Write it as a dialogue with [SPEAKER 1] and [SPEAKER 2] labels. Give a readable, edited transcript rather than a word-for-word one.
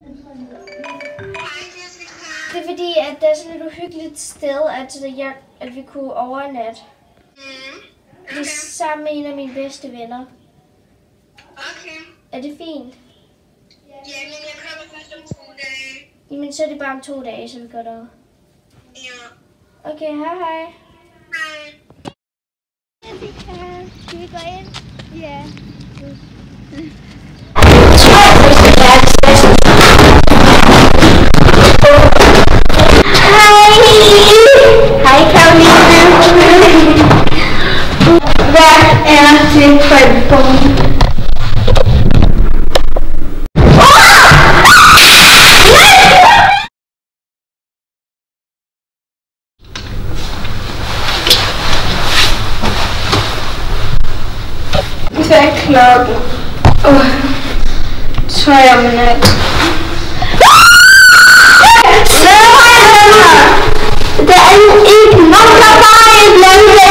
[SPEAKER 1] Det er fordi, at det er sådan et uhyggeligt sted, at vi kunne overnatte.
[SPEAKER 2] Okay.
[SPEAKER 1] Det er sammen med en af mine bedste venner.
[SPEAKER 2] Okay.
[SPEAKER 1] Er det fint?
[SPEAKER 2] Ja, men jeg kommer først om 2 dage.
[SPEAKER 1] Jamen, så er det bare om 2 dage, så vi går derover.
[SPEAKER 2] Ja.
[SPEAKER 1] Okay, hej.
[SPEAKER 2] Hej.
[SPEAKER 1] Skal vi gå ind? Ja.
[SPEAKER 3] Hej Karoline. Hvad er det for et punkt? Hvad er klokken? 3 om natten. Der er ikke nogen, der bare er blandt